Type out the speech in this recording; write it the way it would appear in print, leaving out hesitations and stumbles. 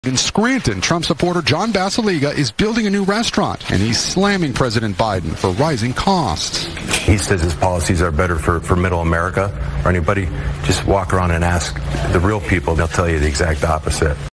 In Scranton, Trump supporter John Basiliga is building a new restaurant, and he's slamming President Biden for rising costs. He says his policies are better for middle America or anybody. Just walk around and ask the real people. They'll tell you the exact opposite.